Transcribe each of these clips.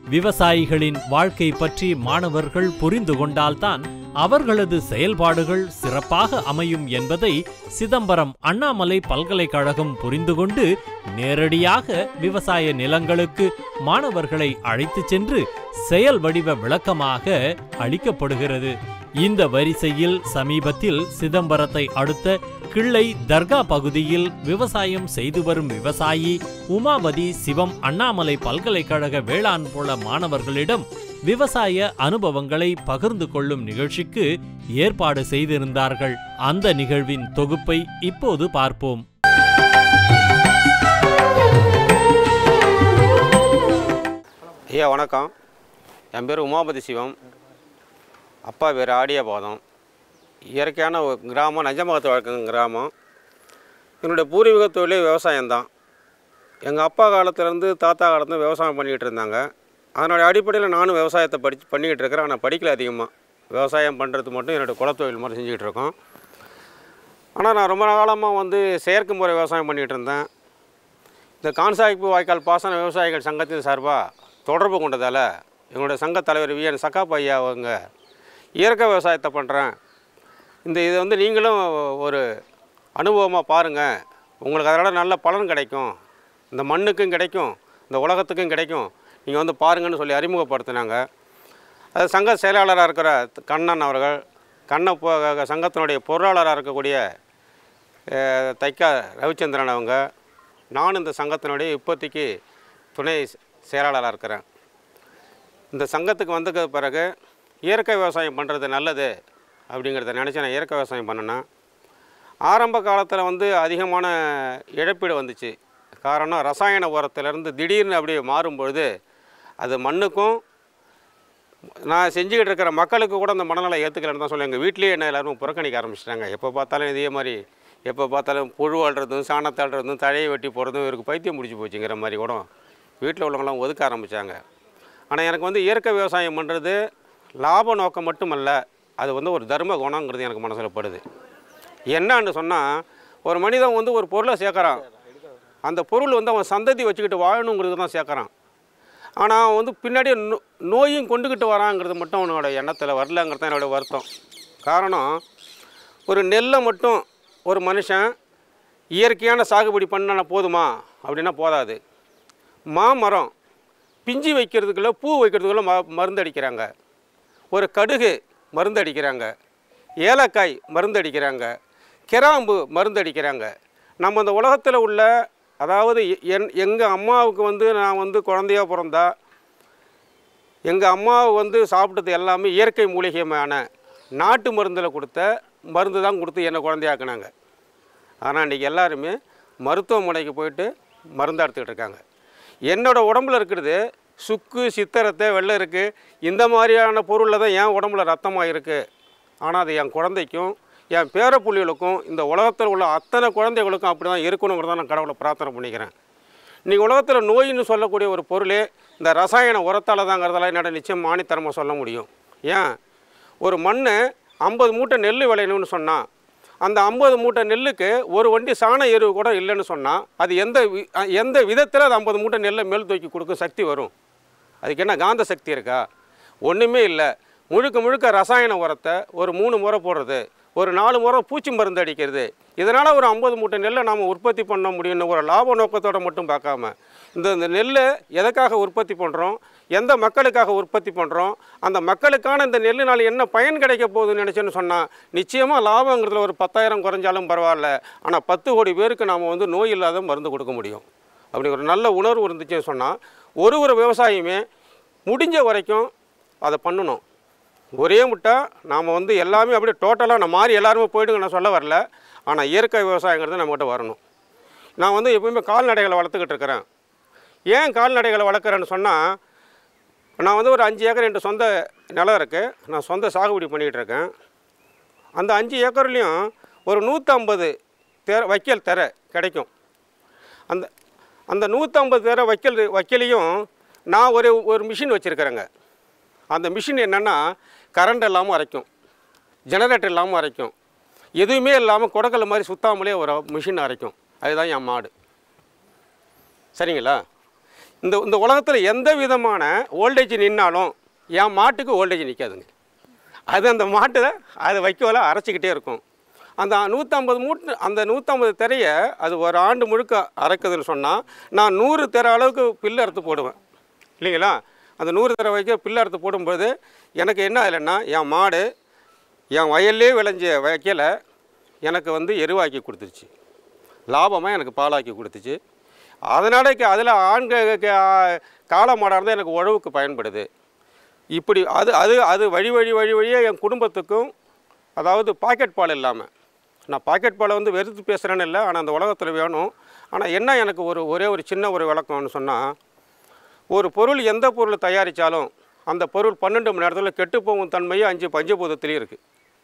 விவசாயிகளின் வாழ்க்கை பற்றி மாணவர்கள் புரிந்து கொண்டால்தான் அவர்களது செயல்பாடுகள் சிறப்பாக அமையும் என்பதை சிதம்பரம் அண்ணாமலை பல்கலைக்கழகம் புரிந்து கொண்டு நேரடியாக விவசாய நிலங்களுக்கு மாணவர்களை அழைத்துச் சென்று செயல் வடிவ விளக்கமாக அளிக்கப்படுகிறது. இந்த வரிசையில் சமீபத்தில் சிதம்பரத்தை அடுத்த கிள்ளை தர்கா பகுதியில் விவசாயம் செய்து வரும் விவசாயி உமாபதி சிவம் அண்ணாமலை பல்கலைக்கழக வேளாண் புல மாணவர்களிடம் விவசாய அனுபவங்களை பகிர்ந்து கொள்ளும் நிகழ்ச்சிக்கு ஏற்பாடு செய்திருந்தார்கள். அந்த நிகழ்வின் தொகுப்பை இப்போது பார்ப்போம். ஐயா வணக்கம். என் பேர் உமாபதி சிவம். அப்பா பேர் ஆடியபாதம். இயற்கையான ஒரு கிராமம், நஞ்சமகத்து வழக்கம் கிராமம். என்னுடைய பூர்வீக தொழிலே விவசாயம்தான். எங்கள் அப்பா காலத்துலேருந்து தாத்தா காலத்துலேருந்து விவசாயம் பண்ணிக்கிட்டு இருந்தாங்க. அதனுடைய அடிப்படையில் நானும் விவசாயத்தை பண்ணிக்கிட்டு இருக்கிறேன். ஆனால் படிக்கல அதிகமாக. விவசாயம் பண்ணுறது மட்டும் என்னுடைய குலத்தொழில் மாதிரி செஞ்சுக்கிட்டு இருக்கோம். ஆனால் நான் ரொம்ப காலமாக செயற்கை முறை விவசாயம் பண்ணிகிட்டு இருந்தேன். இந்த கான்சாய்ப்பு வாய்க்கால் பாசன விவசாயிகள் சங்கத்தின் சார்பாக தொடர்பு கொண்டதால் எங்களுடைய சங்க தலைவர் விஎன் சக்காப் ஐயா அவங்க இயற்கை விவசாயத்தை பண்ணுறேன், இதை நீங்களும் ஒரு அனுபவமாக பாருங்கள், உங்களுக்கு அதனால் நல்ல பலன் கிடைக்கும், இந்த மண்ணுக்கும் கிடைக்கும், இந்த உலகத்துக்கும் கிடைக்கும், நீங்கள் பாருங்கன்னு சொல்லி அறிமுகப்படுத்தினாங்க. அது சங்க செயலாளராக இருக்கிற கண்ணன் அவர்கள், சங்கத்தினுடைய பொருளாளராக இருக்கக்கூடிய தைக்கா ரவிச்சந்திரன் அவங்க, நான் இந்த சங்கத்தினுடைய இப்போதைக்கு துணை செயலாளராக இருக்கிறேன். இந்த சங்கத்துக்கு வந்ததுக்கு பிறகு இயற்கை விவசாயம் பண்ணுறது நல்லது அப்படிங்கிறத நினச்சி நான் இயற்கை விவசாயம் பண்ணினேன். ஆரம்ப காலத்தில் அதிகமான இழப்பீடு வந்துச்சு. காரணம் ரசாயன உரத்துலேருந்து திடீர்னு அப்படியே மாறும்பொழுது அது மண்ணுக்கும் நான் செஞ்சுக்கிட்டு இருக்கிற மக்களுக்கு கூட அந்த மனநலை ஏற்றுக்கலன்னு தான் சொல்லி எங்கள் வீட்லேயே என்ன எல்லோரும் புறக்கணிக்க ஆரம்பிச்சிட்டாங்க. எப்போ பார்த்தாலும் இதே மாதிரி, எப்போ பார்த்தாலும் புழு அள்ளுறதும் சாணத்தை அள்ளுறதும் தழையை வெட்டி போகிறதும் இவருக்கு பைத்தியம் முடிச்சு போச்சுங்கிற மாதிரி கூட வீட்டில் உள்ளவங்களாம் ஒதுக்க ஆரம்பித்தாங்க. ஆனால் எனக்கு இயற்கை விவசாயம் பண்ணுறது லாப நோக்கம் மட்டுமல்ல, அது ஒரு தர்ம குணங்கிறது எனக்கு மனசில் படுது. என்னான்னு சொன்னால், ஒரு மனிதன் ஒரு பொருளை சேர்க்குறான், அந்த பொருள் அவன் சந்ததி வச்சுக்கிட்டு வாழணுங்கிறது தான் சேர்க்குறான். ஆனால் அவன் பின்னாடி நோயும் கொண்டுக்கிட்டு வராங்கிறது மட்டும் அவனோட எண்ணத்தில் வரலங்கிறது தான் என்னோடய வருத்தம். காரணம், ஒரு நெல்லை மட்டும் ஒரு மனுஷன் இயற்கையான சாகுபடி பண்ணனா போதுமா அப்படின்னா போதாது. மாமரம் பிஞ்சு வைக்கிறதுக்குள்ள, பூ வைக்கிறதுக்குள்ள மருந்து அடிக்கிறாங்க, ஒரு கடுகு மருந்து அடிக்கிறாங்க, ஏலக்காய் மருந்து அடிக்கிறாங்க, கிராம்பு மருந்து அடிக்கிறாங்க. நம்ம இந்த உலகத்தில் உள்ள, அதாவது எங்கள் அம்மாவுக்கு நான் குழந்தையாக பிறந்தா எங்கள் அம்மாவை சாப்பிட்டது எல்லாமே இயற்கை மூலிகையான நாட்டு மருந்தில் கொடுத்த மருந்து தான் கொடுத்து என்னை குழந்தையாக்குனாங்க. ஆனால் இன்றைக்கி எல்லாருமே மருத்துவமனைக்கு போயிட்டு மருந்து எடுத்துக்கிட்டு இருக்காங்க. என்னோடய உடம்புல இருக்கிறது சுக்கு, சித்தரத்தை, வெள்ளை இருக்குது, இந்த மாதிரியான பொருளில் தான் என் உடம்புல ரத்தமாக இருக்குது. ஆனால் அது என் குழந்தைக்கும் என் பேரப்புள்ளிகளுக்கும் இந்த உலகத்தில் உள்ள அத்தனை குழந்தைகளுக்கும் அப்படி தான் இருக்கணுங்கிறத நான் கடவுளை பிரார்த்தனை பண்ணிக்கிறேன். இன்றைக்கி உலகத்தில் நோயின்னு சொல்லக்கூடிய ஒரு பொருளே இந்த ரசாயன உரத்தால் தாங்கிறதெல்லாம் என்னோட நிச்சயம் மானித்தரமாக சொல்ல முடியும். ஏன், ஒரு மண் 50 மூட்டை நெல் விளையணும்னு சொன்னால், அந்த 50 மூட்டை நெல்லுக்கு ஒரு வண்டி சாண எருவு கூட இல்லைன்னு சொன்னால், அது எந்த விதத்தில் அது 50 மூட்டை நெல்லை மேல் தூக்கி கொடுக்க சக்தி வரும்? அதுக்கு என்ன காந்த சக்தி இருக்கா? ஒன்றுமே இல்லை. முழுக்க ரசாயன உரத்தை ஒரு 3 முறை போடுறது, ஒரு 4 முறை பூச்சி மருந்து அடிக்கிறது. இதனால் ஒரு 50 மூட்டை நெல்லை நாம் உற்பத்தி பண்ண முடியும்னு ஒரு லாப நோக்கத்தோடு மட்டும் பார்க்காம, இந்த நெல்லை எதுக்காக உற்பத்தி பண்ணுறோம், எந்த மக்களுக்காக உற்பத்தி பண்ணுறோம், அந்த மக்களுக்கான இந்த நெல்லினால் என்ன பயன் கிடைக்க போகுதுன்னு நினச்சேன்னு சொன்னால், நிச்சயமாக லாபங்கிறதுல ஒரு 10,000 குறைஞ்சாலும் பரவாயில்ல, ஆனால் 10 கோடி பேருக்கு நாம் நோய் இல்லாத மருந்து கொடுக்க முடியும். அப்படி ஒரு நல்ல உணர்வு இருந்துச்சுன்னு சொன்னால், ஒரு விவசாயியுமே முடிஞ்ச வரைக்கும் அதை பண்ணணும். ஒரே முட்டா நாம் எல்லாமே அப்படியே டோட்டலாக நான் மாறி எல்லாருமே போய்டுங்க நான் சொல்ல வரல. ஆனால் இயற்கை விவசாயங்கிறது நம்மகிட்ட வரணும். நான் எப்போயுமே கால்நடைகளை வளர்த்துக்கிட்டு இருக்கிறேன். ஏன் கால்நடைகளை வளர்க்குறேன்னு சொன்னால், நான் ஒரு 5 ஏக்கர் என் சொந்த நிலம் இருக்குது, நான் சொந்த சாகுபடி பண்ணிக்கிட்டு இருக்கேன். அந்த 5 ஏக்கர்லேயும் ஒரு 150 வைக்கல் தெரை கிடைக்கும். அந்த 150 தெரை வைக்கலையும் நான் ஒரு மிஷின் வச்சுருக்கிறேங்க. அந்த மிஷின் என்னென்னா, கரண்ட் இல்லாமல் அரைக்கும், ஜெனரேட்டர் இல்லாமல் அரைக்கும், எதுவுமே இல்லாமல் குடக்கல் மாதிரி சுத்தாமலே ஒரு மிஷின் அரைக்கும். அதுதான் என் மாடு. சரிங்களா? இந்த உலகத்தில் எந்த விதமான ஓல்டேஜ் நின்னாலும் என் மாட்டுக்கு ஓல்டேஜ் நிற்காதுங்க. அது அந்த மாட்டை அதை வைக்கவெல்லாம் அரைச்சிக்கிட்டே இருக்கும். அந்த 150 மூட்டை அந்த 150 திரையை அது ஒரு ஆண்டு முழுக்க அரைக்குதுன்னு சொன்னால் நான் 100 திரை அளவுக்கு பில்லு அறுத்து போடுவேன் இல்லைங்களா? அந்த 100 திரை வைக்க பில்லு அறுத்து போடும்போது எனக்கு என்ன இல்லைன்னா என் மாடு என் வயல்லே விளைஞ்ச வைக்கல எனக்கு வந்து எருவாக்கி கொடுத்துருச்சு, லாபமாக எனக்கு பாலாக்கி கொடுத்துச்சு. அதனால அதில் ஆண்கள் காளை மாடாக இருந்தால் எனக்கு உழவுக்கு பயன்படுது. இப்படி அது அது அது வழி வழியாக என் குடும்பத்துக்கும், அதாவது பாக்கெட் பால் இல்லாமல், நான் பாக்கெட் பாலை வந்து வெறுத்து பேசுகிறேன்னு இல்லை, ஆனால் அந்த உலகத்தில் வேணும். ஆனால் என்ன எனக்கு ஒரே ஒரு சின்ன ஒரு விளக்கம்னு சொன்னால், ஒரு பொருள் எந்த பொருள் தயாரித்தாலும் அந்த பொருள் 12 மணி நேரத்தில் கெட்டுப்போகும் தன்மையும் 5 பஞ்சபூதத்துலேயும் இருக்குது.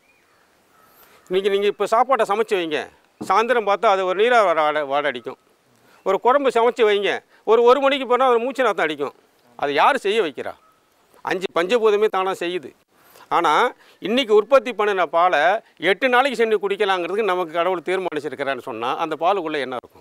நீங்கள் இப்போ சாப்பாட்டை சமைச்சு வைங்க, சாயந்தரம் பார்த்தா அது ஒரு நீராக வாடை அடிக்கும். ஒரு குழம்பு சமைச்சு வைங்க, ஒரு மணிக்கு போனால் அது மூச்சு நாத்தம் அடிக்கும். அது யார் செய்ய வைக்கிறா? 5 பஞ்சபூதமே தானாக செய்யுது. ஆனால் இன்றைக்கி உற்பத்தி பண்ணின பாலை 8 நாளைக்கு சென்று குடிக்கலாங்கிறதுக்கு நமக்கு கடவுள் தீர்மானிச்சிருக்கிறான்னு சொன்னால் அந்த பாலுக்குள்ளே என்ன இருக்கும்?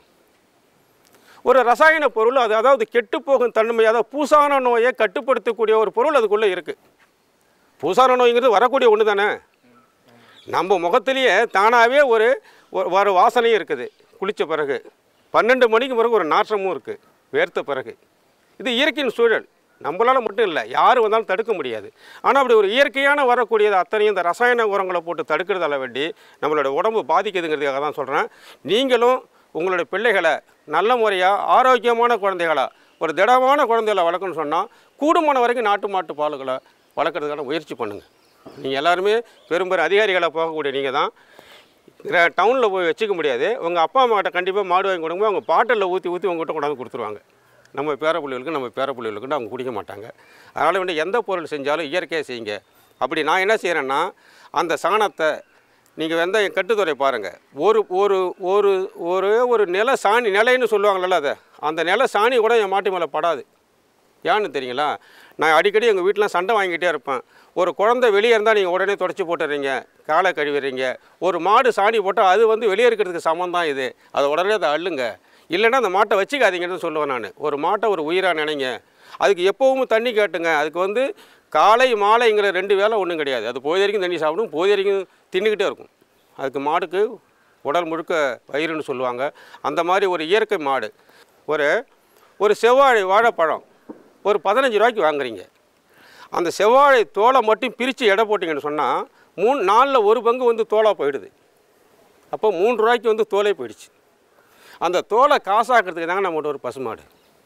ஒரு ரசாயன பொருள், அது அதாவது கெட்டுப்போகும் தன்மை, அதாவது பூசான நோயை கட்டுப்படுத்தக்கூடிய ஒரு பொருள் அதுக்குள்ளே இருக்குது. பூசான நோய்ங்கிறது வரக்கூடிய ஒன்று தானே. நம்ம முகத்திலேயே தானாகவே ஒரு வாசனையும் இருக்குது. குளித்த பிறகு 12 மணிக்கு பிறகு ஒரு நாற்றமும் இருக்குது வேர்த்த பிறகு. இது இயற்கையின் சூழல், நம்மளால் மட்டும் இல்லை, யார் வந்தாலும் தடுக்க முடியாது. ஆனால் அப்படி ஒரு இயற்கையான வரக்கூடியது அத்தனையும் இந்த ரசாயன உரங்களை போட்டு தடுக்கிறதால வேண்டி நம்மளோட உடம்பு பாதிக்குதுங்கிறதுக்காக தான் சொல்கிறேன். நீங்களும் உங்களுடைய பிள்ளைகளை நல்ல முறையாக ஆரோக்கியமான குழந்தைகளாக, ஒரு திடமான குழந்தைகளை வளர்க்கணும்னு சொன்னால் கூடுமான வரைக்கும் நாட்டு மாட்டு பாலுகளை வளர்க்குறதுக்கான முயற்சி பண்ணுங்கள். நீங்கள் எல்லாருமே பெரும் அதிகாரிகளாக போகக்கூடிய நீங்கள் தான் டவுனில் போய் வச்சுக்க முடியாது. உங்கள் அப்பா அம்மாட்ட கண்டிப்பாக மாடு வாங்கி கொடுக்கும்போது அவங்க பாட்டிலில் ஊற்றி உங்கள்கிட்ட கொண்டாந்து கொடுத்துருவாங்க. நம்ம பேரப்புள்ளிகளுக்கு அவங்க குடிக்க மாட்டாங்க. அதனால் வந்து எந்த பொருள் செஞ்சாலும் இயற்கையாக செய்யுங்க. அப்படி நான் என்ன செய்கிறேன்னா, அந்த சாணத்தை நீங்கள் வெந்தயம் கட்டுத்துறை பாருங்கள், ஒரு நில சாணி, நிலைன்னு சொல்லுவாங்கள்ல, அதை அந்த நில சாணி கூட என் மாட்டு மேலே படாது. ஏன்னு தெரியுங்களா? நான் அடிக்கடி எங்கள் வீட்டில் சண்டை வாங்கிக்கிட்டே இருப்பேன். ஒரு குழந்தை வெளியே இருந்தால் நீங்கள் உடனே தொடச்சி போட்டுறீங்க, காலை கழுவிடுறீங்க. ஒரு மாடு சாணி போட்டால் அது வந்து வெளியே இருக்கிறதுக்கு சமம் தான் இது, அதை உடனே அதை அள்ளுங்க, இல்லைன்னா அந்த மாட்டை வச்சுக்காதீங்கன்னு சொல்லுவேன் நான். ஒரு மாட்டை ஒரு உயிராக நினைங்க. அதுக்கு எப்போவும் தண்ணி கேட்டுங்க. அதுக்கு வந்து காலை மாலைங்கிற 2 வேளை ஒன்றும் கிடையாது. அது போய் வரைக்கும் தண்ணி சாப்பிடும், போய் வரைக்கும் தின்னுக்கிட்டே இருக்கும். அதுக்கு மாடுக்கு உடல் முழுக்க வயிறுன்னு சொல்லுவாங்க. அந்த மாதிரி ஒரு இயற்கை மாடு. ஒரு செவ்வாழை வாழைப்பழம் ஒரு 15 ரூபாய்க்கு வாங்குறீங்க. அந்த செவ்வாழை தோலை மட்டும் பிரித்து எடை போட்டிங்கன்னு சொன்னால் 4 1 பங்கு வந்து தோலாக போயிடுது. அப்போ 3 ரூபாய்க்கு வந்து தோலே போயிடுச்சு. அந்த தோலை காசாக்கிறதுக்கு தாங்க நம்மகிட்ட ஒரு பசுமாடு.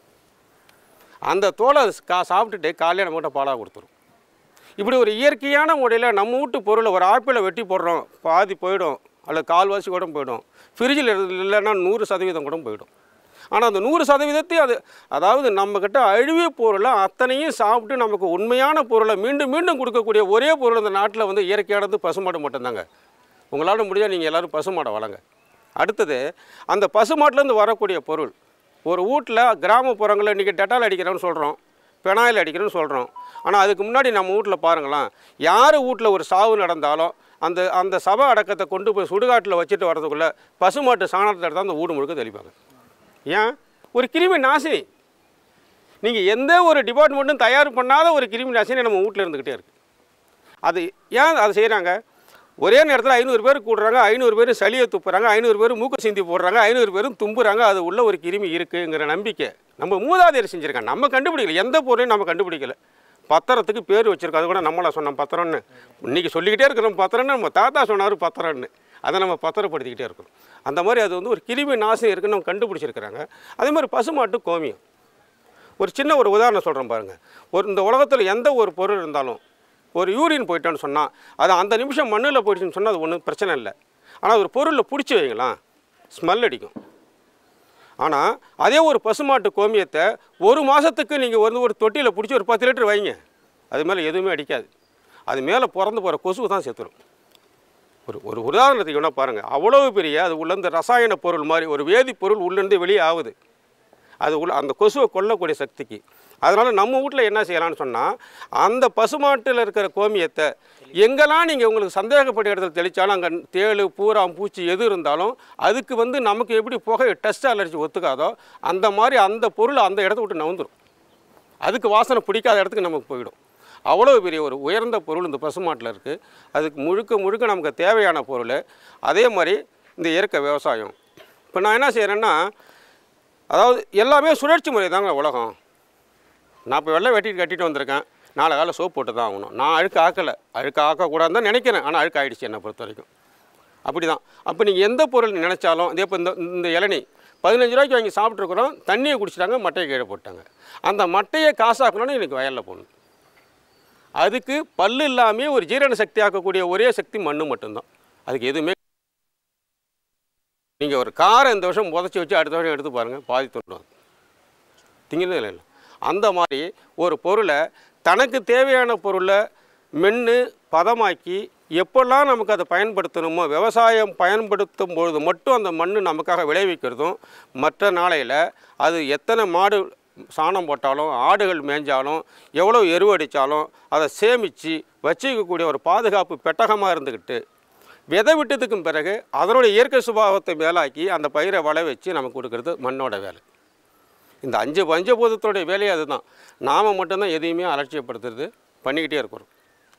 அந்த தோலை சாப்பிட்டுட்டு காலையில் நம்மகிட்ட பாலாக கொடுத்துரும். இப்படி ஒரு இயற்கையான முறையில் நம்ம வீட்டு பொருளை, ஒரு ஆப்பிளை வெட்டி போடுறோம், பாதி போயிடும், அல்லது கால்வாசி கூட போயிடும். ஃப்ரிட்ஜில் இல்லைன்னா 100% கூட போயிடும். ஆனால் அந்த 100% அதாவது நம்மக்கிட்ட அழிவிய பொருளை அத்தனையும் சாப்பிட்டு நமக்கு உண்மையான பொருளை மீண்டும் மீண்டும் கொடுக்கக்கூடிய ஒரே பொருள் இந்த நாட்டில் வந்து இயற்கையானது பசுமாடு மட்டும்தாங்க. உங்களால் முடிஞ்சால் நீங்கள் எல்லோரும் பசுமாடை வளங்க. அடுத்தது, அந்த பசுமாட்டிலேருந்து வரக்கூடிய பொருள், ஒரு வீட்டில் கிராமப்புறங்களில் இன்றைக்கி டெட்டால் அடிக்கிறோன்னு சொல்கிறோம், பெனாயில் அடிக்கிறோன்னு சொல்கிறோம். ஆனால் அதுக்கு முன்னாடி நம்ம வீட்டில் பாருங்களேன், யார் வீட்டில் ஒரு சாவு நடந்தாலும் அந்த சபை அடக்கத்தை கொண்டு போய் சுடுகாட்டில் வச்சுட்டு வரதுக்குள்ளே பசுமாட்டு சாணத்தை எடுத்தால் அந்த வீடு முழுக்க தெளிப்பாங்க. ஏன்? ஒரு கிருமி நாசினி. நீங்கள் எந்த ஒரு டிபார்ட்மெண்ட்டும் தயார் பண்ணாத ஒரு கிருமி நாசினி நம்ம வீட்டில் இருந்துக்கிட்டே இருக்குது. அது ஏன் அதை செய்கிறாங்க? ஒரே நேரத்தில் 500 பேர் கூடுறாங்க, 500 பேர் சளியை துப்புறாங்க, 500 பேர் மூக்க சிந்தி போடுறாங்க, 500 பேரும் தும்புறாங்க. அது உள்ள ஒரு கிருமி இருக்குங்கிற நம்பிக்கை நம்ம மூதாதையர் செஞ்சுருக்காங்க. நம்ம கண்டுபிடிக்கல, எந்த பொருளையும் நம்ம கண்டுபிடிக்கல. பத்திரத்துக்கு பேர் வச்சுருக்கோம், அது கூட நம்மளை சொன்னோம் பத்திரம்னு. இன்றைக்கி சொல்லிக்கிட்டே இருக்கிறோம் பத்திரம்னு. நம்ம தாத்தா சொன்னார் பத்திரம்னு, அதை நம்ம பத்திரப்படுத்திக்கிட்டே இருக்கிறோம். அந்த மாதிரி அது வந்து ஒரு கிருமி நாசினி இருக்குன்னு நம்ம கண்டுபிடிச்சிருக்கிறாங்க. அதே மாதிரி பசுமாட்டு கோமியம். ஒரு சின்ன ஒரு உதாரணம் சொல்கிறேன் பாருங்கள். இந்த உலகத்தில் எந்த ஒரு பொருள் இருந்தாலும், ஒரு யூரின் போயிட்டோன்னு சொன்னால் அது அந்த நிமிஷம் மண்ணில் போயிடுச்சுன்னு சொன்னால் அது ஒன்றும் பிரச்சனை இல்லை. ஆனால் ஒரு பொருளில் பிடிச்சி வைங்களேன், ஸ்மெல் அடிக்கும். ஆனால் அதே ஒரு பசுமாட்டு கோமியத்தை 1 மாதத்துக்கு நீங்கள் வந்து ஒரு தொட்டியில் பிடிச்சி ஒரு 10 லிட்டர் வைங்க, அது மேலே எதுவுமே அடிக்காது. அது மேலே பிறந்து போகிற கொசுவு தான் செத்துரும். ஒரு உதாரணத்துக்கு என்ன பாருங்கள், அவ்வளவு பெரிய அது உள்ளேருந்து ரசாயன பொருள் மாதிரி ஒரு வேதிப்பொருள் உள்ளேருந்து வெளியே ஆகுது. அது அந்த கொசுவை கொல்லக்கூடிய சக்திக்கு. அதனால் நம்ம வீட்டில் என்ன செய்யலாம்னு சொன்னால், அந்த பசுமாட்டில் இருக்கிற கோமியத்தை எங்கெல்லாம் நீங்கள் உங்களுக்கு சந்தேகப்பட்ட இடத்துல தெளித்தாலும், அங்கே தேள் பூராம் பூச்சி எது இருந்தாலும் அதுக்கு வந்து நமக்கு எப்படி புகை டஸ்ட் அலர்ஜி ஒத்துக்காதோ அந்த மாதிரி அந்த பொருள் அந்த இடத்த விட்டு நவுந்துடும். அதுக்கு வாசனை பிடிக்காத இடத்துக்கு நமக்கு போயிடும். அவ்வளோ பெரிய ஒரு உயர்ந்த பொருள் இந்த பசுமாட்டில் இருக்குது. அதுக்கு முழுக்க முழுக்க நமக்கு தேவையான பொருள். அதே மாதிரி இந்த இயற்கை விவசாயம். இப்போ நான் என்ன செய்கிறேன்னா, அதாவது எல்லாமே சுழற்சி முறை தாங்க உலகம். நான் இப்போ வெள்ளை வெட்டிட்டு கட்டிட்டு வந்திருக்கேன், நாளை காலை சோப்பு போட்டு தான் ஆகணும். நான் அழுக்கு ஆக்கலை, அழுக்கு ஆக்கக்கூடாதுன்னு தான் நினைக்கிறேன், ஆனால் அழுக்கு ஆகிடுச்சு என்னை பொறுத்த வரைக்கும். அப்படி தான். அப்போ நீங்கள் எந்த பொருள் நினச்சாலும், இதே இப்போ இந்த இளநீ 15 ரூபாய்க்கு வாங்கி சாப்பிட்ருக்குறோம், தண்ணியை குடிச்சிட்டாங்க, மட்டையை கீழே போட்டாங்க. அந்த மட்டையை காசாக்கணும்னு எனக்கு வயலில் போகணும். அதுக்கு பல்லு இல்லாமல் ஒரு ஜீரண சக்தி ஆக்கக்கூடிய ஒரே சக்தி மண்ணு மட்டும்தான். அதுக்கு எதுவுமே நீங்கள் ஒரு காரை இந்த வருஷம் புதைச்சி வச்சு அடுத்த வருஷம் எடுத்து பாருங்கள், பாதி தொட்டுவாங்க, திங்கிறது இல்லை. அந்த மாதிரி ஒரு பொருளை, தனக்கு தேவையான பொருளை மென்று பதமாக்கி எப்பெல்லாம் நமக்கு அதை பயன்படுத்தணுமோ, விவசாயம் பயன்படுத்தும் பொழுது மட்டும் அந்த மண் நமக்காக விளைவிக்கிறதும், மற்ற நாளையில் அது எத்தனை மாடு சாணம் போட்டாலும், ஆடுகள் மேய்ஞ்சாலும், எவ்வளோ எருவடித்தாலும் அதை சேமித்து வச்சுக்கக்கூடிய ஒரு பாதுகாப்பு பெட்டகமாக இருந்துக்கிட்டு, விதை விட்டதுக்கும் பிறகு அதனுடைய இயற்கை சுபாவத்தை மேலாக்கி அந்த பயிரை வளை வச்சு நமக்கு கொடுக்கறது மண்ணோட வேலை. இந்த 5 பஞ்சபூதத்தோடைய வேலையை அதுதான். நாம் மட்டும்தான் எதையுமே அலட்சியப்படுத்துறது பண்ணிக்கிட்டே இருக்கிறோம்.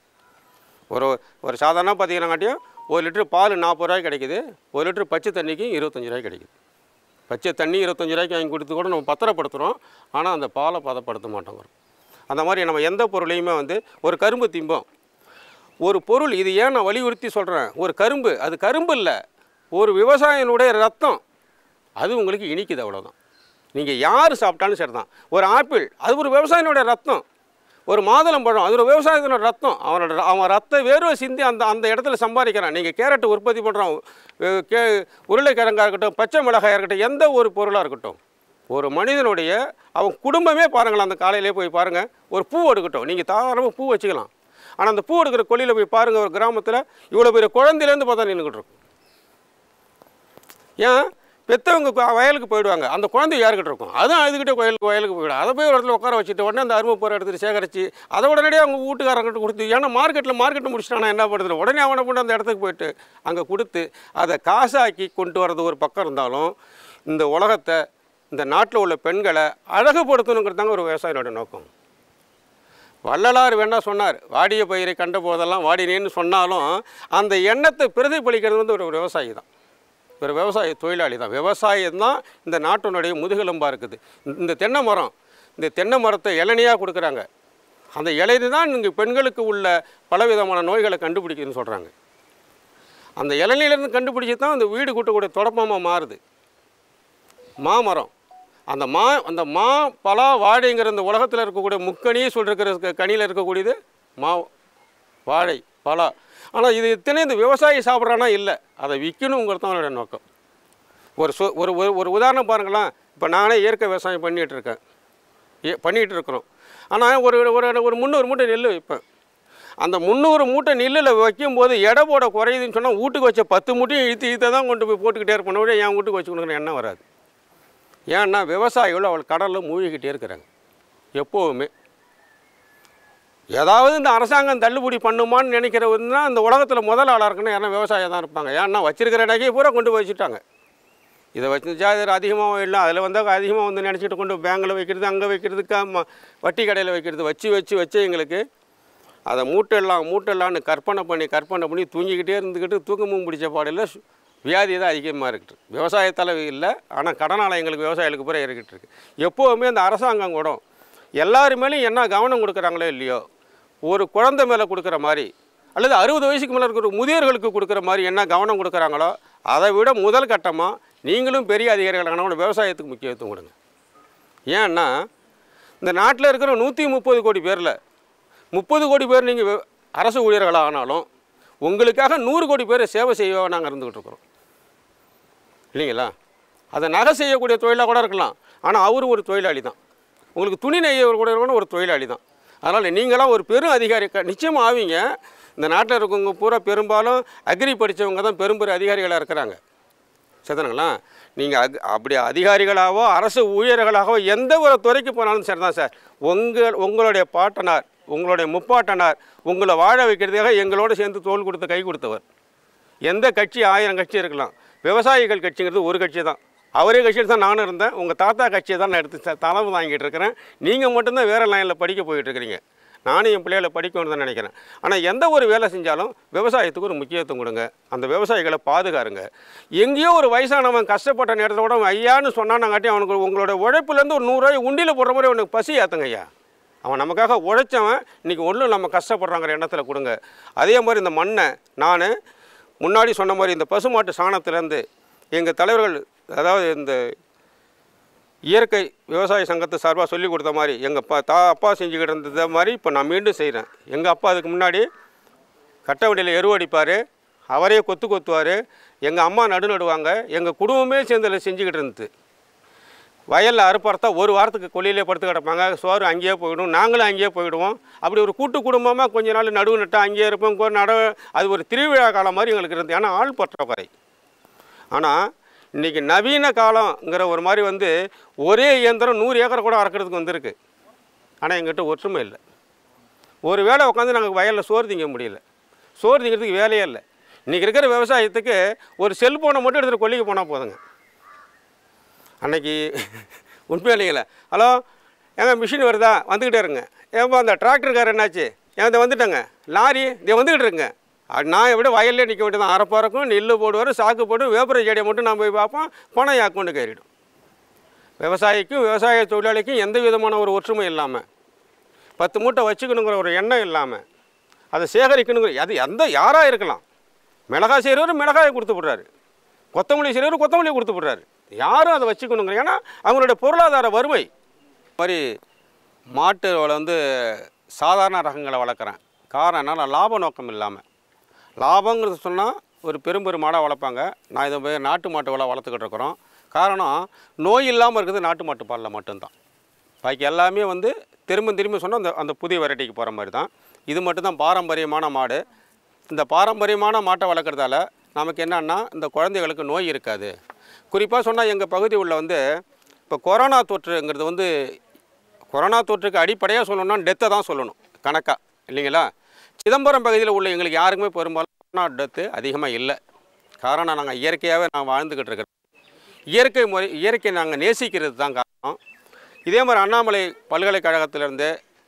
ஒரு சாதாரண பார்த்தீங்கன்னாட்டியும் 1 லிட்டர் பால் 40 ரூபாய்க்கு கிடைக்குது, 1 லிட்டர் பச்சை தண்ணிக்கு 25 ரூபாய்க்கு கிடைக்குது. பச்சை தண்ணி 25 ரூபாய்க்கு வாங்கி கொடுத்து கூட நம்ம பத்திரப்படுத்துகிறோம், ஆனால் அந்த பாலை பதப்படுத்த மாட்டோங்கிறோம். அந்த மாதிரி நம்ம எந்த பொருளையுமே ஒரு கரும்பு திம்போம். ஒரு பொருள், இது ஏன் நான் வலியுறுத்தி சொல்கிறேன், ஒரு கரும்பு, அது கரும்பு இல்லை, ஒரு விவசாயினுடைய ரத்தம். அது உங்களுக்கு இனிக்குது, அவ்வளோதான். நீங்கள் யார் சாப்பிட்டாலும் சரி தான். ஒரு ஆப்பிள், அது ஒரு விவசாயினுடைய ரத்தம். ஒரு மாதுளம்பழம், அது ஒரு விவசாயத்தினோட ரத்தம். அவன் ரத்த வேர்வை சிந்தி அந்த இடத்துல சம்பாதிக்கிறான். நீங்கள் கேரட்டு உற்பத்தி பண்ணுறான், உருளைக்கிழங்காக இருக்கட்டும், பச்சை மிளகாயாக இருக்கட்டும், எந்த ஒரு பொருளாக இருக்கட்டும், ஒரு மனிதனுடைய அவன் குடும்பமே பாருங்களேன். அந்த காலையிலே போய் பாருங்கள், ஒரு பூ எடுக்கட்டும், நீங்கள் தாராளமாக பூ வச்சுக்கலாம். ஆனால் அந்த பூ எடுக்கிற கொல்லியில் போய் பாருங்கள், ஒரு கிராமத்தில் இவ்வளோ பெரிய குழந்தையிலேருந்து பார்த்தா நின்றுக்கிட்டு இருக்கும். ஏன் பெற்றவங்க வயலுக்கு போயிடுவாங்க, அந்த குழந்தை யாருக்கிட்ட இருக்கும், அதுவும் அதுக்கிட்ட வயலுக்கு போயிடும். அதை போய் ஒரு இடத்துல உட்கார வச்சுட்டு உடனே அந்த அருமை போகிற எடுத்துகிட்டு சேகரித்து அதை உடனடியாக அவங்க வீட்டுக்காரங்கிட்ட கொடுத்து, ஏன்னா மார்க்கெட்டை முடிச்சிட்டானா என்ன பண்ணுறது, உடனே அவனை கொண்டு அந்த இடத்துக்கு போயிட்டு அங்கே கொடுத்து அதை காசாக்கி கொண்டு வரது ஒரு பக்கம் இருந்தாலும், இந்த உலகத்தை, இந்த நாட்டில் உள்ள பெண்களை அழகுபடுத்தணுங்கிறதாங்க ஒரு விவசாயினோட நோக்கம். வள்ளலார் வேணா சொன்னார், வாடிய பயிரை கண்ட போதெல்லாம் வாடினேன்னு சொன்னாலும் அந்த எண்ணத்தை பிரதிபலிக்கிறது ஒரு விவசாயி தான், ஒரு விவசாய தொழிலாளி தான். விவசாயம் தான் இந்த நாட்டினுடைய முதுகெலும்பாக இருக்குது. இந்த தென்னை மரம், இந்த தென்னை மரத்தை இளநியாக கொடுக்குறாங்க. அந்த இலைது தான் இங்கே பெண்களுக்கு உள்ள பலவிதமான நோய்களை கண்டுபிடிக்குதுன்னு சொல்கிறாங்க. அந்த இளநிலேருந்து கண்டுபிடிச்சி தான் அந்த வீடு கூட்டக்கூடிய தொடப்பமாக மாறுது. மாமரம், அந்த மா பலா வாழைங்கிற இந்த உலகத்தில் இருக்கக்கூடிய முக்கணியே சொல்லிருக்கிற கனியில் இருக்கக்கூடியது வாழை பலா. ஆனால் இது இத்தனை இந்த விவசாயி சாப்பிட்றானா இல்லை, அதை விற்கணுங்கிறது தான் அவனுடைய நோக்கம். ஒரு உதாரணம் பாருங்களேன். இப்போ நானே இயற்கை விவசாயம் பண்ணிகிட்டு இருக்கிறோம். ஆனால் ஒரு 300 மூட்டை நெல் வைப்பேன். அந்த 300 மூட்டை நெல்லில் வைக்கும்போது எடை போட குறையுதுன்னு சொன்னால் வீட்டுக்கு வச்ச 10 மூட்டையும் இழுத்து தான் கொண்டு போய் போட்டுக்கிட்டே இருப்பேன். என் வீட்டுக்கு வச்சு கொடுக்குற எண்ணம் வராது. ஏன்னா விவசாயிகள் அவள் கடலில் மூழ்கிக்கிட்டே இருக்கிறாங்க. எப்போவுமே ஏதாவது இந்த அரசாங்கம் தள்ளுபடி பண்ணுமான்னு நினைக்கிறவன்னா அந்த உலகத்தில் முதல் ஆளாக இருக்குன்னு யாரும் விவசாயம் தான் இருப்பாங்க. ஏன்னா வச்சிருக்கிற நகையை பூரா கொண்டு வச்சுட்டாங்க. இதை வச்சுச்சா இதில் அதிகமாக இல்லை, அதில் அதிகமாக நினச்சிட்டு கொண்டு பேங்கில் வைக்கிறது, அங்கே வைக்கிறதுக்கு, வட்டி கடையில் வைக்கிறது, வச்சு எங்களுக்கு அதை மூட்டெல்லாம்னு கற்பனை பண்ணி தூங்கிக்கிட்டே இருந்துக்கிட்டு தூக்கமும் பிடிச்ச பாடையில் வியாதி தான் அதிகமாக இருக்குது. விவசாயத்தில் இல்லை, ஆனால் கடனால எங்களுக்கு விவசாயிகளுக்கு பூரா ஏறிக்கிட்டு இருக்குது. எப்போவுமே அந்த அரசாங்கம் கூட எல்லாருமேலேயும் என்ன கவனம் கொடுக்குறாங்களோ இல்லையோ, ஒரு குழந்தை மேலே கொடுக்குற மாதிரி அல்லது 60 வயசுக்கு மேலே இருக்கிற முதியோர்களுக்கு கொடுக்குற மாதிரி என்ன கவனம் கொடுக்குறாங்களோ அதை விட முதல் கட்டமாக நீங்களும் பெரிய அதிகாரிகளான விவசாயத்துக்கு முக்கியத்துவம் கொடுங்க. ஏன்னா இந்த நாட்டில் இருக்கிற 130 கோடி பேரில் 30 கோடி பேர் நீங்கள் அரசு ஊழியர்களாக ஆனாலும் உங்களுக்காக 100 கோடி பேரை சேவை செய்ய நாங்கள் இருந்துக்கிட்டு இருக்கிறோம் இல்லைங்களா? அதை நகை செய்யக்கூடிய தொழிலாக கூட இருக்கலாம், ஆனால் அவரும் ஒரு தொழிலாளி தான். உங்களுக்கு துணி நெய்யவர் கூட இருக்கணும், ஒரு தொழிலாளி தான். அதனால் நீங்களாம் ஒரு பெரும் அதிகாரி நிச்சயமாக ஆவீங்க. இந்த நாட்டில் இருக்கவங்க பூரா பெரும்பாலும் அக்ரி படித்தவங்க தான் பெரும்பெரும் அதிகாரிகளாக இருக்கிறாங்க. சரிதானுங்களா? நீங்கள் அப்படி அதிகாரிகளாகவோ அரசு ஊழியர்களாகவோ எந்த ஒரு துறைக்கு போனாலும் சரி தான் சார், உங்களுடைய பாட்டனார், உங்களுடைய முப்பாட்டனார் உங்களை வாழ வைக்கிறதுக்காக எங்களோடு சேர்ந்து தோள் கொடுத்த கை கொடுத்தவர். எந்த கட்சி 1000 கட்சி இருக்கலாம், விவசாயிகள் கட்சிங்கிறது ஒரு கட்சி தான். அவரே கட்சியில் தான் நானும் இருந்தேன். உங்கள் தாத்தா கட்சியை தான் நான் எடுத்து தலைமை வாங்கிட்டு இருக்கிறேன். நீங்கள் மட்டும்தான் வேறு லைனில் படிக்க போயிட்டுருக்கிறீங்க. நானும் என் பிள்ளைகளை படிக்கணும்னு தான் நினைக்கிறேன். ஆனால் எந்த ஒரு வேலை செஞ்சாலும் விவசாயத்துக்கு ஒரு முக்கியத்துவம் கொடுங்க. அந்த விவசாயிகளை பாதுகாருங்க. எங்கேயோ ஒரு வயசானவன் கஷ்டப்பட்ட நேரத்தில் கூட ஐயான்னு சொன்னான்னாங்காட்டி அவனுக்கு உங்களோட உழைப்புலேருந்து ஒரு 100 ரூபாய் உண்டியில் போடுற மாதிரி அவனுக்கு பசி ஏற்றுங்க ஐயா. அவன் நமக்காக உழைச்சவன் இன்றைக்கி ஒன்றும் நம்ம கஷ்டப்படுறாங்கிற எண்ணத்தில் கொடுங்க. அதே மாதிரி இந்த மண்ணை நான் முன்னாடி சொன்ன மாதிரி இந்த பசுமாட்டு சாணத்துலேருந்து எங்கள் தலைவர்கள், அதாவது இந்த இயற்கை விவசாய சங்கத்து சார்பாக சொல்லி கொடுத்த மாதிரி எங்கள் அப்பா செஞ்சுக்கிட்டு இருந்த மாதிரி இப்போ நான் மீண்டும் செய்கிறேன். எங்கள் அப்பா அதுக்கு முன்னாடி கட்ட வண்டியில் எருவடிப்பார், அவரே கொத்துவார், எங்கள் அம்மா நடுவாங்க, எங்கள் குடும்பமே சேர்ந்து அதில் செஞ்சுக்கிட்டு இருந்தது. வயலில் அறுப்பறத்தா ஒரு வாரத்துக்கு கொல்லியிலே படுத்து கிடப்பாங்க, சோறு அங்கேயே போயிடும், நாங்களும் அங்கேயே போயிடுவோம். அப்படி ஒரு கூட்டு குடும்பமாக கொஞ்ச நாள் நடுவு நட்டால் அங்கேயே இருப்போம். அது ஒரு திருவிழா காலம் மாதிரி எங்களுக்கு இருந்தது. ஏன்னா ஆள் பற்றாக்குறை. ஆனால் இன்றைக்கி நவீன காலங்கிற ஒரு மாதிரி வந்து ஒரே இயந்திரம் 100 ஏக்கர் கூட அறக்கிறதுக்கு வந்திருக்கு. ஆனால் எங்கிட்ட ஒற்றுமை இல்லை. ஒரு வேளை உட்காந்து நாங்கள் வயலில் சோறு திங்க முடியல. சோறு திங்கிறதுக்கு வேலையே இல்லை. இன்றைக்கி இருக்கிற விவசாயத்துக்கு ஒரு செல்ஃபோனை மட்டும் எடுத்துகிட்டு கொல்லிக்கு போனால் போதுங்க. அன்றைக்கி உண்மையாக இல்லைங்களா? ஹலோ, ஏங்க மிஷின் வருதா? வந்துக்கிட்டே இருங்க. ஏப்பா அந்த டிராக்டருக்கார் என்னாச்சு? இதை வந்துட்டேங்க. லாரி இதை வந்துக்கிட்டு இருங்க. நான் எப்படி வயல்லே நிற்க வேண்டியது தான். அரைப்பறக்கும் நெல் போடுவார், சாக்கு போட்டு வேப்பரை செடியை மட்டும் நான் போய் பார்ப்போம். பணம் அக்கௌண்ட்டு கறிடும். விவசாயிக்கும் விவசாய தொழிலாளிக்கும் எந்த விதமான ஒரு ஒற்றுமை இல்லாமல், 10 மூட்டை வச்சுக்கணுங்கிற ஒரு எண்ணம் இல்லாமல், அதை சேகரிக்கணுங்கிற அது யாராக இருக்கலாம். மிளகாய் செய்கிறவர் மிளகாயை கொடுத்து விட்றாரு, கொத்தமல்லி செய்கிறவர் கொத்தமல்லியை கொடுத்து விட்றாரு. யாரும் அதை வச்சுக்கணுங்கிற, ஏன்னா அவங்களுடைய பொருளாதார வறுமை. மாதிரி மாட்டுகளை வந்து சாதாரண ரகங்களை வளர்க்குறேன். காரணம் என்னன்னா லாப நோக்கம் இல்லாமல். லாபங்கிறது சொன்னால் ஒரு பெரும் மாடாக வளர்ப்பாங்க. நான் இதை போய் நாட்டு மாட்டு வளர்த்துக்கிட்டு இருக்கிறோம். காரணம் நோய் இல்லாமல் இருக்குது நாட்டு மாட்டு பாலில் மட்டும்தான். பாக்கி எல்லாமே வந்து திரும்ப சொன்னால் அந்த புதிய வெரைட்டிக்கு போகிற மாதிரி தான். இது மட்டும்தான் பாரம்பரியமான மாடு. இந்த பாரம்பரியமான மாட்டை வளர்க்குறதால நமக்கு என்னன்னா இந்த குழந்தைகளுக்கு நோய் இருக்காது. குறிப்பாக சொன்னால் எங்கள் பகுதி உள்ள வந்து இப்போ கொரோனா தொற்றுங்கிறது வந்து, கொரோனா தொற்றுக்கு அடிப்படையாக சொல்லணும்னா டெத்தை தான் சொல்லணும் கணக்காக, இல்லைங்களா? சிதம்பரம் பகுதியில் உள்ள எங்களுக்கு யாருக்குமே பெரும்பாலும் கொரோனா டெத்து அதிகமாக இல்லை. காரணம் நாங்கள் இயற்கையாகவே வாழ்ந்துக்கிட்டு இருக்கிறோம். இயற்கை நாங்கள் நேசிக்கிறது தான் காரணம். இதே மாதிரி அண்ணாமலை பல்கலைக்கழகத்திலேருந்து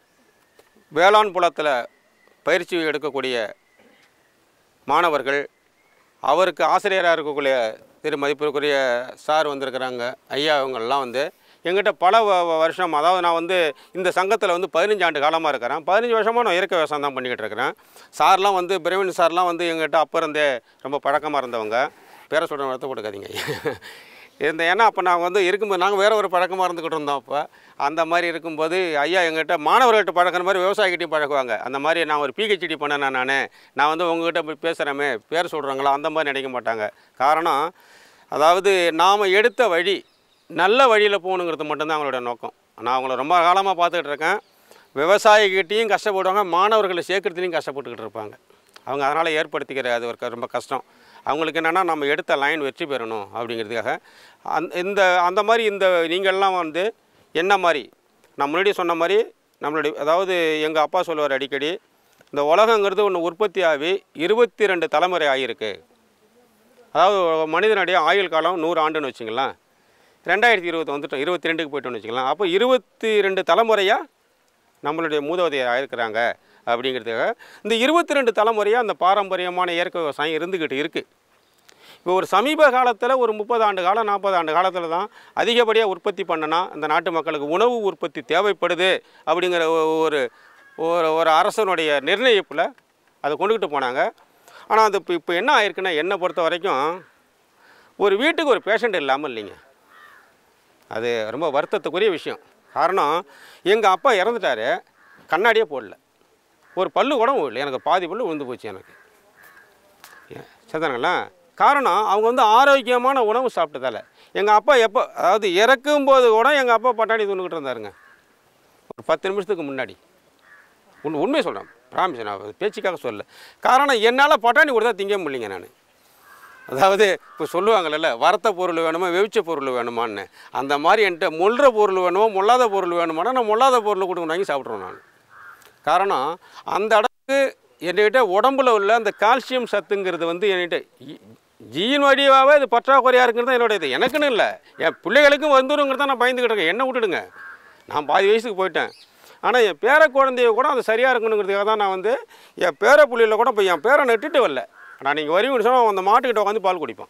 வேளாண் புலத்தில் பயிற்சி எடுக்கக்கூடிய மாணவர்கள், அவருக்கு ஆசிரியராக இருக்கக்கூடிய திரு மதிப்பிற்குரிய சார் வந்திருக்கிறாங்க ஐயா. அவங்கெல்லாம் வந்து எங்கிட்ட பல வருஷம், அதாவது நான் வந்து இந்த சங்கத்தில் வந்து 15 ஆண்டு காலமாக இருக்கிறேன். 15 வருஷமாக நான் இயற்கை விவசாயம் தான் பண்ணிக்கிட்டு இருக்கிறேன். சார்லாம் வந்து பிரவீன் சார்லாம் வந்து எங்கிட்ட அப்போ இருந்தே ரொம்ப பழக்கமாக இருந்தவங்க. பேரை சொல்கிற நடத்த கொடுக்காதீங்க ஏன்னா அப்போ நாங்கள் வந்து இருக்கும்போது நாங்கள் வேறு ஒரு பழக்கமாக இருந்துக்கிட்டு இருந்தோம். அப்போ அந்த மாதிரி இருக்கும்போது ஐயா எங்கிட்ட மாணவர்கள்ட்ட பழக்கிற மாதிரி விவசாயிகிட்டையும் பழக்குவாங்க. அந்த மாதிரி நான் ஒரு பிஹெச்டி பண்ணேன். நான் வந்து உங்கள்கிட்ட போய் பேசுகிறேமே, பேர் சொல்கிறாங்களா, அந்த மாதிரி நினைக்க மாட்டாங்க. காரணம், அதாவது நாம் எடுத்த வழி நல்ல வழியில் போகணுங்கிறது மட்டும்தான் அவங்களோட நோக்கம். நான் அவங்கள ரொம்ப காலமாக பார்த்துக்கிட்டு இருக்கேன். விவசாயிகிட்டையும் கஷ்டப்படுவாங்க, மாணவர்களை சேர்க்கறதுலையும் கஷ்டப்பட்டுக்கிட்டு இருப்பாங்க. அவங்க அதனால் ஏற்படுத்திக்கிற அது ஒரு ரொம்ப கஷ்டம். அவங்களுக்கு என்னென்னா நம்ம எடுத்த லைன் வெற்றி பெறணும் அப்படிங்கிறதுக்காக அந்த மாதிரி நீங்கள்லாம் வந்து என்ன மாதிரி நான் முன்னாடி சொன்ன மாதிரி நம்மளுடைய, அதாவது எங்கள் அப்பா சொல்லுவார் அடிக்கடி, இந்த உலகங்கிறது ஒன்று உற்பத்தி ஆகி 22 தலைமுறை ஆகியிருக்கு. அதாவது மனிதனுடைய ஆயுள் காலம் 100 ஆண்டுன்னு வச்சுங்களேன். 2020 வந்துட்டோம், 22க்கு போய்ட்டோன்னு வச்சுக்கலாம். அப்போ 22 தலைமுறையாக நம்மளுடைய மூதாதையர் ஆயிருக்கிறாங்க. அப்படிங்கிறதுக்காக இந்த 22 தலைமுறையாக அந்த பாரம்பரியமான இயற்கை விவசாயம் இருந்துக்கிட்டு இருக்குது. இப்போ ஒரு சமீப காலத்தில் ஒரு 30 ஆண்டு காலம் 40 ஆண்டு காலத்தில் தான் அதிகப்படியாக உற்பத்தி பண்ணனா இந்த நாட்டு மக்களுக்கு உணவு உற்பத்தி தேவைப்படுது அப்படிங்கிற ஒரு அரசனுடைய நிர்ணயிப்பில் அதை கொண்டுக்கிட்டு போனாங்க. ஆனால் அது இப்போ என்ன ஆயிருக்குன்னா, என்னை பொறுத்த வரைக்கும் ஒரு வீட்டுக்கு ஒரு பேஷண்ட் இல்லாமல் இல்லைங்க. அது ரொம்ப வருத்தத்துக்குரிய விஷயம். காரணம், எங்கள் அப்பா இறந்துட்டார், கண்ணாடியே போடல, ஒரு பல்லு கூட இல்லை, எனக்கு பாதி பல்லு விழுந்து போச்சு எனக்கு. சரிதானுங்களா? காரணம், அவங்க வந்து ஆரோக்கியமான உணவு சாப்பிட்டதால. எங்கள் அப்பா அதாவது இறக்கும்போது கூட எங்கள் அப்பா பட்டாணி தூண்டுக்கிட்டு இருந்தாருங்க, ஒரு 10 நிமிஷத்துக்கு முன்னாடி. உண்மையை சொல்கிறேன், ப்ராமிஸ், நான் பேச்சுக்காக சொல்லலை. காரணம், என்னால் பட்டாணி கொடுத்தா திங்க முடியலைங்க நான். அதாவது இப்போ சொல்லுவாங்கள்ல, வறுத்த பொருள் வேணுமா வெவிச்ச பொருள் வேணுமான்னு, அந்த மாதிரி என்கிட்ட முள்ளுற பொருள் வேணுமோ முள்ளாத பொருள் வேணுமானா நான் முள்ளாத பொருள் கொடுக்க வாங்கி சாப்பிட்ருவேன் நான். காரணம், அந்த அளவுக்கு என்கிட்ட உடம்புல உள்ள அந்த கால்சியம் சத்துங்கிறது வந்து என்கிட்ட ஜீன் வடிவாகவே இது பற்றாக்குறையாக இருக்குறது தான் என்னோட இது. எனக்குன்னு இல்லை, என் பிள்ளைகளுக்கும் வந்துருங்கிறது தான் நான் பயந்துக்கிட்டு இருக்கேன். என்ன விட்டுடுங்க, நான் பாதி வயசுக்கு போயிட்டேன். ஆனால் என் பேர குழந்தைய கூட அது சரியாக இருக்கணுங்கிறதுக்காக தான் நான் வந்து என் பேர புள்ளியில் கூட இப்போ என் பேரை நட்டுட்டு வரல. ஆனால் நீங்கள் வரீங்கன்னு சொன்னால் அந்த மாட்டுக்கிட்ட உட்காந்து பால் குடிப்பான்.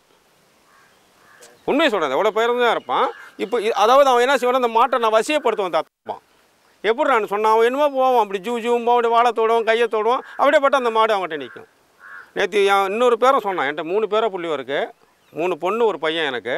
உண்மையை சொல்கிறேன், எவ்வளோ பேர் தான் இருப்பான். இப்போ அதாவது அவன் என்ன செய்வான், அந்த மாட்டை நான் வசியப்படுத்துவான் தாப்பான். எப்படி நான் சொன்னான், அவன் என்னமோ போவான், அப்படி ஜூவும் அப்படி வாழை தோடுவான், கையை தோடுவான், அப்படியே பட்டு அந்த மாடு அவங்ககிட்ட நிற்கும். நேற்று என் இன்னொரு பேரும் சொன்னான், என்கிட்ட 3 பேரை புள்ளியும் இருக்குது, 3 பொண்ணு ஒரு பையன். எனக்கு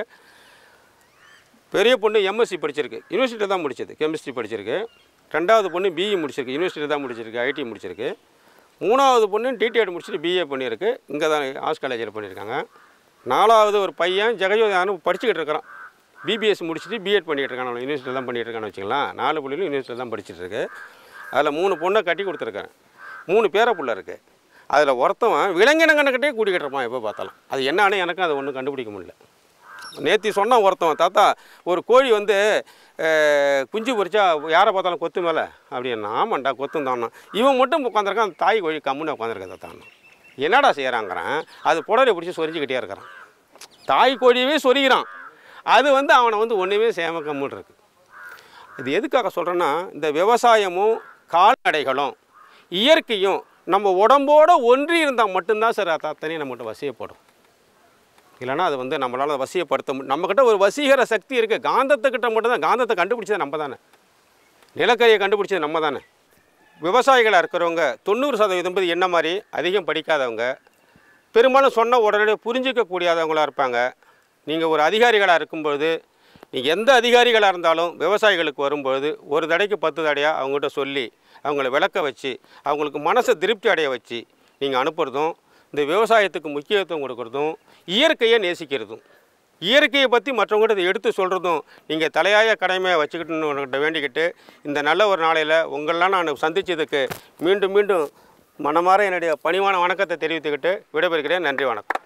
பெரிய பொண்ணு எம்எஸ்சி படிச்சிருக்கு, யூனிவர்சிட்டியில் தான் முடிச்சது, கெமிஸ்ட்ரி படிச்சிருக்கு. 2வது பொண்ணு பிஇ முடிச்சிருக்கு, யூனிவர்சிட்டியில் தான் முடிச்சிருக்கு, ஐடி முடிச்சிருக்கு. 3வது பொண்ணு டிடிஎட் முடிச்சுட்டு பிஏ பண்ணியிருக்கு, இங்கே தான் ஆர்ட்ஸ் காலேஜில் பண்ணியிருக்காங்க. 4வது ஒரு பையன் ஜெகஜோதியானு படிச்சுக்கிட்டு இருக்கிறான், பிபிஎஸ் முடிச்சுட்டு பிஎட் பண்ணிகிட்டு இருக்கான், யூனிவர்சிட்டியில் தான் பண்ணிகிட்டு இருக்கான்னு வச்சுக்கலாம். 4 பிள்ளைகளும் யூனிவர்சிட்டியில் தான் படிச்சுட்டு இருக்கு. அதில் 3 பொண்ணை கட்டி கொடுத்துருக்கேன், 3 பேர பிள்ளை இருக்குது. அதில் ஒருத்தவன் விலங்கினங்கன்னுக்கிட்டே கூட்டிக்கிட்டு இருப்பான் எப்போ பார்த்தாலும். அது என்னன்னு எனக்கும் அதை ஒன்றும் கண்டுபிடிக்க முடியல. நேற்று சொன்னான் ஒருத்தவன், தாத்தா ஒரு கோழி வந்து குஞ்சு பொறிச்சா யாரை பார்த்தாலும் கொத்து மேலே அப்படின்னா. ஆமாண்டா கொத்தும் தானா. இவன் மட்டும் உட்காந்துருக்கான், அந்த தாய் கோழி கம்முன்னு உட்காந்துருக்கேன் தாத்தான்னு. என்னடா செய்கிறாங்கிறான், அது புடரை பிடிச்சி சொரிஞ்சிக்கிட்டே இருக்கிறான். தாய் கோழியவே சொரிகிறான், அது வந்து அவனை வந்து ஒன்றுமே சேம கம்முன்னு இருக்குது. இது எதுக்காக சொல்கிறேன்னா, இந்த விவசாயமும் கால்நடைகளும் இயற்கையும் நம்ம உடம்போடு ஒன்றி இருந்தால் மட்டும்தான் சார் அத்தனையும் நம்மகிட்ட வசியப்படும். இல்லைனா அது வந்து நம்மளால் வசியப்படுத்த நம்மக்கிட்ட ஒரு வசீகர சக்தி இருக்குது. காந்தத்துக்கிட்ட மட்டும்தான். காந்தத்தை கண்டுபிடிச்சது நம்ம தானே, நிலக்கரியை கண்டுபிடிச்சது நம்ம தானே. விவசாயிகளாக இருக்கிறவங்க 90% என்ன மாதிரி அதிகம் படிக்காதவங்க, பெரும்பாலும் சொன்ன உடனே புரிஞ்சிக்கக்கூடியவங்களாக இருப்பாங்க. நீங்கள் ஒரு அதிகாரிகளாக இருக்கும்பொழுது, நீங்கள் எந்த அதிகாரிகளாக இருந்தாலும் விவசாயிகளுக்கு வரும்பொழுது ஒரு தடைக்கு 10 தடையாக அவங்ககிட்ட சொல்லி அவங்கள விளக்க வச்சு அவங்களுக்கு மனசை திருப்தி அடைய வச்சு நீங்கள் அனுப்புகிறதும், இந்த விவசாயத்துக்கு முக்கியத்துவம் கொடுக்குறதும், இயற்கையை நேசிக்கிறதும், இயற்கையை பற்றி மற்றவங்ககிட்ட எடுத்து சொல்கிறதும் நீங்கள் தலையாய கடமையை வச்சுக்கிட்டு வேண்டிக்கிட்டு, இந்த நல்ல ஒரு நாளையில் உங்களெலாம் நான் சந்தித்ததுக்கு மீண்டும் மீண்டும் மனமாற என்னுடைய பணிவான வணக்கத்தை தெரிவித்துக்கிட்டு விடைபெறுகிறேன். நன்றி, வணக்கம்.